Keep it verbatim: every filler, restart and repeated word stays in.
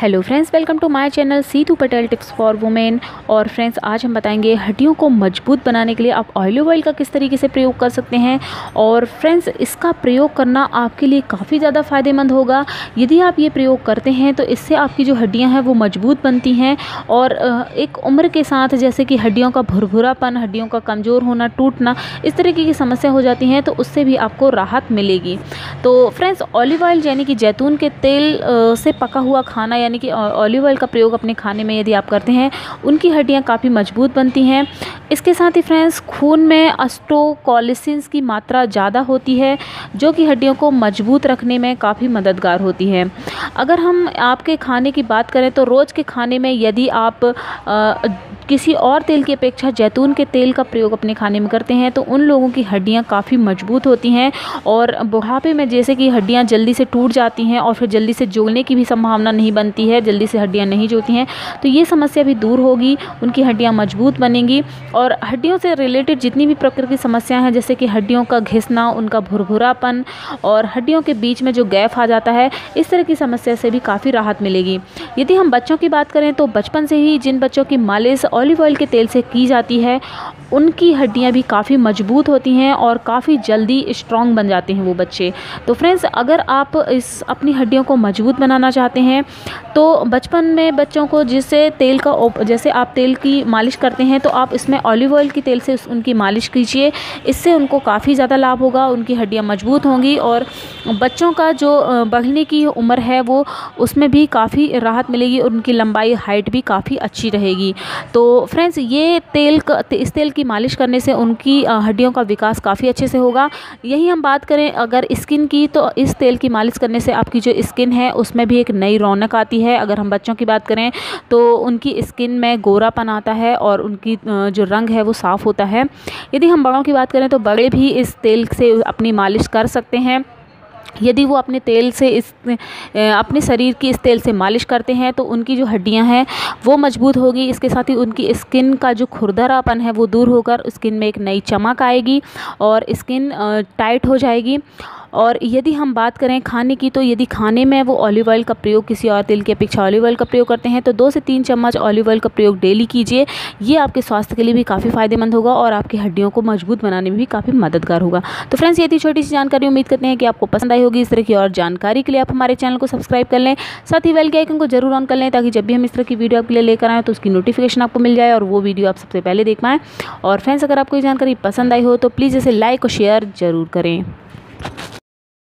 Hello friends, welcome to my channel Seetu Patel tips for women. और friends, आज हम बताएंगे हड्डियों को मजबूत बनाने के लिए आप ऑलिव ऑयल का किस तरीके से प्रयोग कर सकते हैं। और फ्रेंड्स, इसका प्रयोग करना आपके लिए काफ़ी ज़्यादा फ़ायदेमंद होगा। यदि आप ये प्रयोग करते हैं तो इससे आपकी जो हड्डियाँ हैं वो मजबूत बनती हैं। और एक उम्र के साथ जैसे कि हड्डियों का भुरभुरापन, हड्डियों का कमज़ोर होना, टूटना, इस तरीके की समस्या हो जाती हैं, तो उससे भी आपको राहत मिलेगी। तो फ्रेंड्स, ऑलिव ऑयल यानी कि जैतून के तेल से पका हुआ खाना यानी कि ऑलिव ऑयल का प्रयोग अपने खाने में यदि आप करते हैं, उनकी हड्डियां काफ़ी मजबूत बनती हैं। इसके साथ ही फ्रेंड्स, खून में ऑस्टियोकोलिसिस की मात्रा ज़्यादा होती है, जो कि हड्डियों को मजबूत रखने में काफ़ी मददगार होती है। अगर हम आपके खाने की बात करें तो रोज़ के खाने में यदि आप आ, किसी और तेल की अपेक्षा जैतून के तेल का प्रयोग अपने खाने में करते हैं तो उन लोगों की हड्डियां काफ़ी मजबूत होती हैं। और बुढ़ापे में जैसे कि हड्डियां जल्दी से टूट जाती हैं और फिर जल्दी से जुड़ने की भी संभावना नहीं बनती है, जल्दी से हड्डियां नहीं जुड़ती हैं, तो ये समस्या भी दूर होगी, उनकी हड्डियां मजबूत बनेंगी। और हड्डियों से रिलेटेड जितनी भी प्रकार की समस्याएं हैं, जैसे कि हड्डियों का घिसना, उनका भुरभुरापन और हड्डियों के बीच में जो गैप आ जाता है, इस तरह की समस्या से भी काफ़ी राहत मिलेगी। यदि हम बच्चों की बात करें तो बचपन से ही जिन बच्चों की मालिश ऑलिव ऑयल के तेल से की जाती है, उनकी हड्डियां भी काफ़ी मजबूत होती हैं और काफ़ी जल्दी स्ट्रॉन्ग बन जाते हैं वो बच्चे। तो फ्रेंड्स, अगर आप इस अपनी हड्डियों को मजबूत बनाना चाहते हैं तो बचपन में बच्चों को जिससे तेल का जैसे आप तेल की मालिश करते हैं तो आप इसमें ऑलिव ऑयल के तेल से उनकी मालिश कीजिए। इससे उनको काफ़ी ज़्यादा लाभ होगा, उनकी हड्डियां मजबूत होंगी और बच्चों का जो बढ़ने की उम्र है वो उसमें भी काफ़ी राहत मिलेगी और उनकी लंबाई, हाइट भी काफ़ी अच्छी रहेगी। तो फ्रेंड्स, ये तेल इस तेल की मालिश करने से उनकी हड्डियों का विकास काफ़ी अच्छे से होगा। यही हम बात करें अगर स्किन की, तो इस तेल की मालिश करने से आपकी जो स्किन है उसमें भी एक नई रौनक आती है। अगर हम बच्चों की बात करें तो उनकी स्किन में गोरापन आता है और उनकी जो रंग है वो साफ़ होता है। यदि हम बड़ों की बात करें तो बड़े भी इस तेल से अपनी मालिश कर सकते हैं। यदि वो अपने तेल से इस अपने शरीर की इस तेल से मालिश करते हैं तो उनकी जो हड्डियां हैं वो मजबूत होगी। इसके साथ ही उनकी स्किन का जो खुरदरापन है वो दूर होकर स्किन में एक नई चमक आएगी और स्किन टाइट हो जाएगी। और यदि हम बात करें खाने की, तो यदि खाने में वो ऑलिव ऑयल का प्रयोग किसी और तेल की अपेक्षा ऑलिव ऑयल का प्रयोग करते हैं तो दो से तीन चम्मच ऑलिव ऑयल का प्रयोग डेली कीजिए। ये आपके स्वास्थ्य के लिए भी काफ़ी फ़ायदेमंद होगा और आपकी हड्डियों को मजबूत बनाने में भी काफ़ी मददगार होगा। तो फ्रेंड्स, ये थी छोटी सी जानकारी, उम्मीद करते हैं कि आपको पसंद आई होगी। इस तरह की और जानकारी के लिए आप हमारे चैनल को सब्सक्राइब कर लें, साथ ही बेल के आइकन को जरूर ऑन कर लें ताकि जब भी हम इस तरह की वीडियो आपके लिए लेकर आएँ तो उसकी नोटिफिकेशन आपको मिल जाए और वो वीडियो आप सबसे पहले देख पाएँ। और फ्रेंड्स, अगर आपको ये जानकारी पसंद आई हो तो प्लीज़ इसे लाइक और शेयर ज़रूर करें।